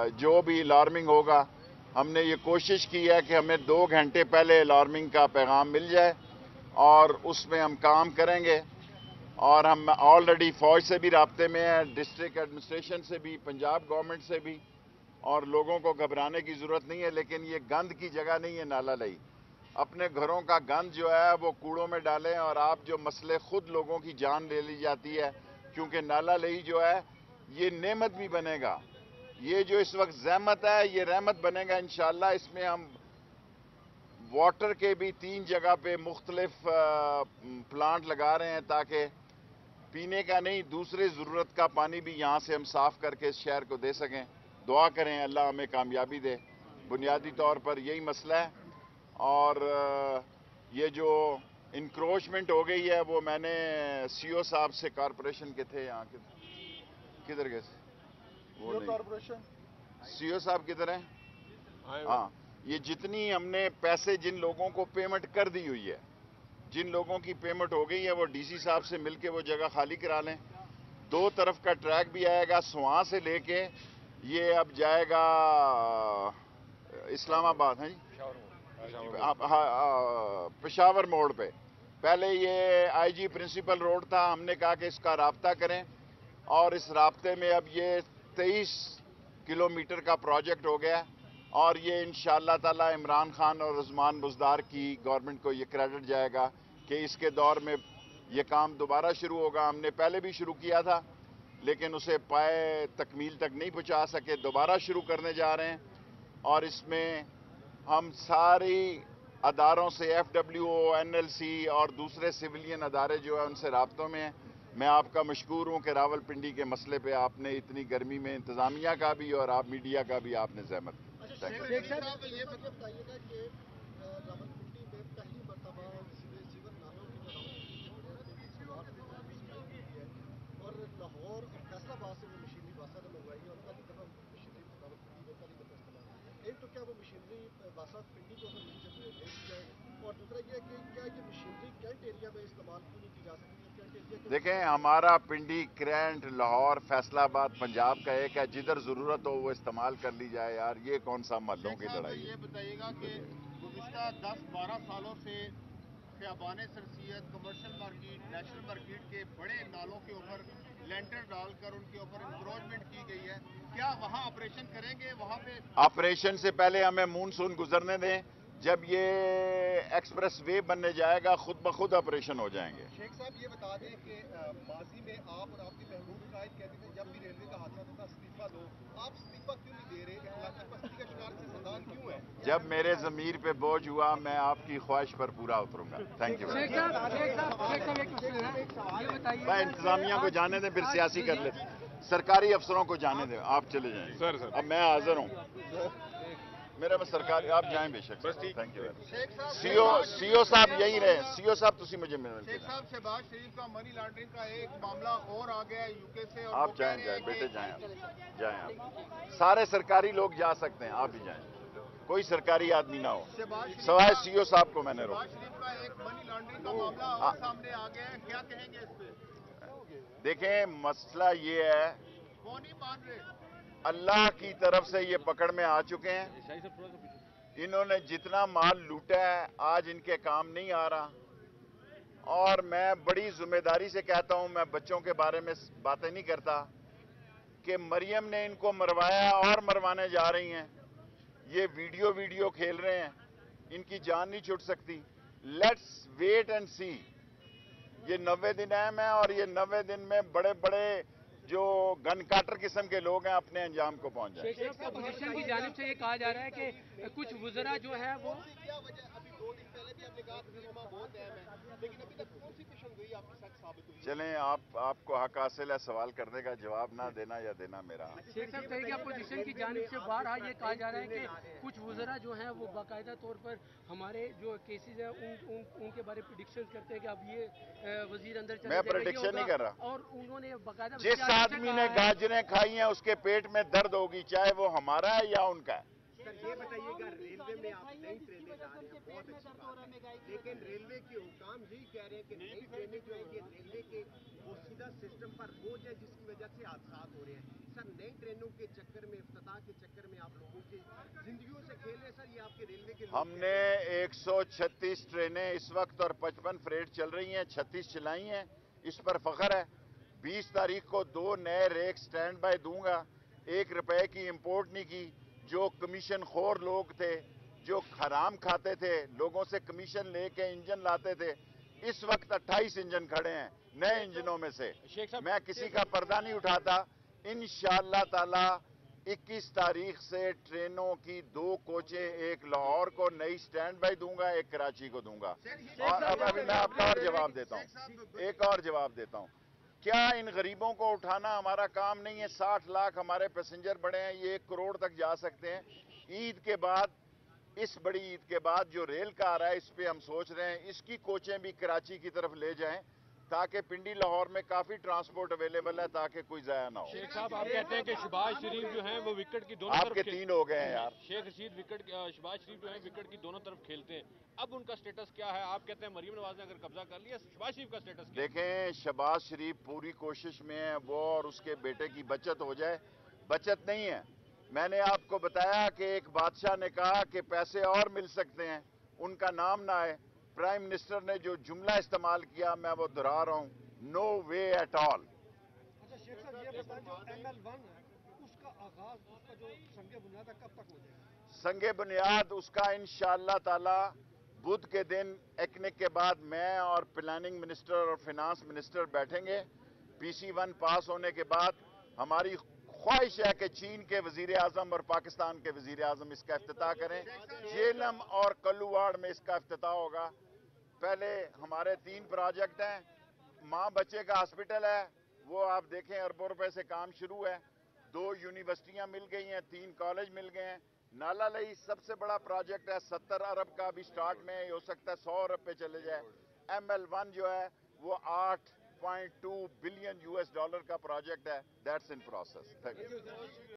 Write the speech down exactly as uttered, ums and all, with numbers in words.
जो भी अलार्मिंग होगा, हमने ये कोशिश की है कि हमें दो घंटे पहले अलार्मिंग का पैगाम मिल जाए और उसमें हम काम करेंगे। और हम ऑलरेडी फौज से भी राब्ते में हैं, डिस्ट्रिक्ट एडमिनिस्ट्रेशन से भी, पंजाब गवर्नमेंट से भी, और लोगों को घबराने की ज़रूरत नहीं है। लेकिन ये गंद की जगह नहीं है नाला लई। अपने घरों का गंद जो है वो कूड़ों में डालें, और आप जो मसले खुद लोगों की जान ले ली जाती है, क्योंकि नाला लई जो है ये नेमत भी बनेगा। ये जो इस वक्त ज़हमत है ये रहमत बनेगा इंशाअल्लाह। इसमें हम वाटर के भी तीन जगह पे मुख्तलिफ प्लांट लगा रहे हैं ताकि पीने का नहीं, दूसरे ज़रूरत का पानी भी यहाँ से हम साफ़ करके इस शहर को दे सकें। दुआ करें अल्लाह हमें कामयाबी दे। बुनियादी तौर पर यही मसला है। और ये जो इंक्रोचमेंट हो गई है वो मैंने सीओ साहब से, कॉरपोरेशन के थे यहाँ के, किधर गए वो नहीं, कॉरपोरेशन सीओ साहब किधर हैं? हाँ, ये जितनी हमने पैसे जिन लोगों को पेमेंट कर दी हुई है, जिन लोगों की पेमेंट हो गई है, वो डीसी साहब से मिलके वो जगह खाली करा लें। दो तरफ का ट्रैक भी आएगा, सुहा से लेके ये अब जाएगा इस्लामाबाद है जी, पेशावर मोड़ पे। पहले ये आईजी प्रिंसिपल रोड था, हमने कहा कि इसका राब्ता करें, और इस राब्ते में अब ये तेईस किलोमीटर का प्रोजेक्ट हो गया। और ये इंशाअल्लाह ताला इमरान खान और उस्मान बुज़दार की गवर्नमेंट को ये क्रेडिट जाएगा कि इसके दौर में ये काम दोबारा शुरू होगा। हमने पहले भी शुरू किया था लेकिन उसे पाए तकमील तक नहीं पहुंचा सके, दोबारा शुरू करने जा रहे हैं। और इसमें हम सारी अदारों से, F W O, N L C और दूसरे सिविलियन अदारे जो है उनसे राब्तों में हैं। मैं आपका मशकूर हूँ कि रावलपिंडी के मसले पे आपने इतनी गर्मी में इंतज़ामिया का भी और आप मीडिया का भी आपने ज़हमत दी। शेख साहब ये मतलब बताइएगा कि रावलपिंडी में पहली मरतबा सीवर नालों की और लाहौर और फैसलाबाद से वो मशीनरी बासा ने मंगवाई है और पहली दफ़ा मशीनरी रावलपिंडी में पहली दफ़ा इस्तेमाल है। एक तो क्या वो मशीनरी बासा पिंडी को ले ली जाएगी, और दूसरा ये कि क्या ये मशीनरी कैंट एरिया में इस्तेमाल क्यों नहीं की जा सकती? देखें, हमारा पिंडी, कैंट, लाहौर, फैसलाबाद पंजाब का एक है, जिधर ज़रूरत हो वो इस्तेमाल कर ली जाए यार। ये कौन सा महलों की लड़ाई है? ये बताइएगा कि गुज़िश्ता दस बारह सालों से Khayaban Sir Syed, commercial market, national market के बड़े नालों के ऊपर लेंटर डालकर उनके ऊपर इंक्रोचमेंट की गई है। क्या वहाँ ऑपरेशन करेंगे? वहाँ पे ऑपरेशन से पहले हमें मूनसून गुजरने दें। जब ये एक्सप्रेस वे बनने जाएगा खुद ब खुद ऑपरेशन हो जाएंगे। शेख साहब ये बता दें कि माजी में आप और आपके महबूब कायद कहते थे जब भी रेलवे का हादसा होता था इस्तीफा दो, आप इस्तीफा क्यों नहीं दे रहे? इखलाकी पस्ती का शिकार से सदान क्यों है? जब मेरे ज़मीर पे बोझ हुआ मैं आपकी ख्वाहिश पर पूरा उतरूंगा। Thank you. मैं इंतजामिया को जाने दें, फिर सियासी कर लेते, सरकारी अफसरों को जाने दें। आप चले जाएंगे सर, सर। अब मैं हाजिर हूँ, मेरा बस सरकारी, आप जाएं बेशक। बस ठीक, थैंक यू। सीओ सीओ साहब यही रहे। सीओ साहब तुसी मुझे मिलने। शेख साहब, शहबाज शरीफ का मनी लॉन्ड्रिंग का एक मामला और आ गया यूके से, और आप जाएं जाएं बेटे, जाएं आप जाएं आप सारे सरकारी लोग जा सकते हैं, आप भी जाएं, कोई सरकारी आदमी ना हो सवाए सीओ साहब को मैंने रोका। शहबाज शरीफ का एक मनी लॉन्ड्रिंग का मामला और सामने आ गया है, क्या कहेंगे इस पे? देखें, मसला ये है, वो नहीं मान रहे, अल्लाह की तरफ से ये पकड़ में आ चुके हैं। इन्होंने जितना माल लूटा है आज इनके काम नहीं आ रहा। और मैं बड़ी जिम्मेदारी से कहता हूं, मैं बच्चों के बारे में बातें नहीं करता, कि मरियम ने इनको मरवाया और मरवाने जा रही हैं। ये वीडियो वीडियो खेल रहे हैं, इनकी जान नहीं छूट सकती। Let's wait and see. ये नब्बे दिन अहम है और ये नब्बे दिन में बड़े बड़े जो गन काटर किस्म के लोग हैं अपने अंजाम को पहुंच जाए। अपोजिशन की जानिब से ये कहा जा रहा है कि कुछ वुज़रा जो है वो क्या वजह, अभी दो दिन पहले भी आपने कहा सिनेमा बहुत अहम है, लेकिन अभी तक कौन सी पेशन गई आपकी सच साबित हुई? चलें, आप आपको हक हासिल है सवाल करने का, जवाब ना देना या देना मेरा। शेख साहब कहेंगे अपोजिशन की जानिब से बारहा ये कहा जा रहा है कि कुछ वुज़रा जो हैं वो बाकायदा तौर पर हमारे जो केसेज हैं उन, उन, उनके बारे में प्रेडिक्शन करते हैं कि अब ये वजीर अंदर चले मैं प्रेडिक्शन नहीं कर रहा, और उन्होंने बाकायदा जिस आदमी ने गाजरें खाई हैं उसके पेट में दर्द होगी, चाहे वो हमारा है या उनका है। سر یہ بتائیے گا ریلوے میں آپ نئی ٹرینیں لا رہے ہیں بہت اچھی بات ہے، لیکن ریلوے کے حکام یہی کہہ رہے ہیں کہ نئی ٹرینیں جو ہیں یہ ریلوے کے وہ سیدھا سسٹم پر بوجھ ہے جس کی وجہ سے حادثات ہو رہے ہیں۔ سر نئی ٹرینوں کے چکر میں افتتاح کے چکر میں آپ لوگوں کی زندگیوں سے کھیل رہے ہیں سر، یہ آپ کے ریلوے کے لوگ ہم نے ایک سو چھتیس ٹرینیں اس وقت اور پچپن فریٹ چل رہی ہیں، چھتیس چلائی ہیں، اس پر فخر ہے۔ بیس تاریخ کو دو نئے ریک سٹینڈ بائی دوں گا، ایک روپے کی امپورٹ نہیں کی۔ جو کمیشن خور لوگ تھے، جو حرام کھاتے تھے، لوگوں سے کمیشن لے کے انجن لاتے تھے، اس وقت اٹھائیس انجن کھڑے ہیں نئے انجنوں میں سے۔ میں کسی کا پردہ نہیں اٹھاتا۔ انشاءاللہ تعالی اکیس تاریخ سے ٹرینوں کی دو کوچیں، ایک لاہور کو نئی سٹینڈ بائی دوں گا، ایک کراچی کو دوں گا۔ اور اب ابھی میں آپ کا اور جواب دیتا ہوں، ایک اور جواب دیتا ہوں۔ کیا ان غریبوں کو اٹھانا ہمارا کام نہیں ہے؟ ساٹھ لاکھ ہمارے پیسنجر بڑے ہیں، یہ ایک کروڑ تک جا سکتے ہیں۔ عید کے بعد، اس بڑی عید کے بعد جو ریل کا آ رہا ہے، اس پہ ہم سوچ رہے ہیں اس کی کوچیں بھی کراچی کی طرف لے جائیں تاکہ پنڈی لاہور میں کافی ٹرانسپورٹ اویلیبل ہے، تاکہ کوئی ضائع نہ ہو۔ شیخ صاحب آپ کہتے ہیں کہ شہباز شریف جو ہیں وہ وکٹ کی دونوں آپ طرف کے کھیل- تین ہو گئے ہیں یار۔ شیخ رشید وکٹ شہباز شریف جو ہیں وکٹ کی دونوں طرف کھیلتے ہیں، اب ان کا سٹیٹس کیا ہے؟ آپ کہتے ہیں مریم نواز نے اگر قبضہ کر لیا، شہباز شریف کا سٹیٹس کیا ہے؟ دیکھیں، شہباز شریف پوری کوشش میں ہے وہ اور اس کے بیٹے کی بچت ہو جائے، بچت نہیں ہے۔ میں نے آپ کو بتایا کہ ایک بادشاہ نے کہا کہ پیسے اور مل سکتے ہیں، ان کا نام نہ آئے۔ پرائم منسٹر نے جو جملہ استعمال کیا میں وہ دہرا رہا ہوں، نو وے ایٹ آل۔ اچھا شیخ صاحب یہ بتائیں جو ایم ایل ون ہے اس کا آغاز، اس کا جو سنگ بنیاد ہے کب تک ہو جائے گا؟ سنگ بنیاد اس کا انشاءاللہ تعالی بدھ کے دن ایکنک کے بعد میں اور پلاننگ منسٹر اور فینانس منسٹر بیٹھیں گے۔ پی سی ون پاس ہونے کے بعد ہماری خواہش ہے کہ چین کے وزیر اعظم اور پاکستان کے وزیر اعظم اس کا افتتاح کریں۔ جیلم اور کلوواڑ میں اس کا افتتاح ہوگا۔ پہلے ہمارے تین پروجیکٹ ہیں، ماں بچے کا ہاسپٹل ہے، وہ آپ دیکھیں اربوں روپے سے کام شروع ہے۔ دو یونیورسٹیاں مل گئی ہیں، تین کالج مل گئے ہیں۔ نالا لئی سب سے بڑا پروجیکٹ ہے، ستر ارب کا بھی سٹارٹ میں ہے، ہو سکتا ہے سو ارب پہ چلے جائے۔ ایم ایل ون جو ہے وہ آٹھ پوائنٹ ٹو بلین یو ایس ڈالر کا پروجیکٹ ہے، دیٹس ان پروسیس۔